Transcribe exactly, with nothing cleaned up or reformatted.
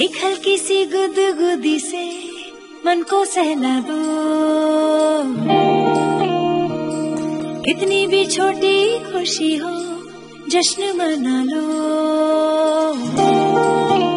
एक हल्की सी गुदगुदी से मन को सहला दो, कितनी भी छोटी खुशी हो जश्न मना लो।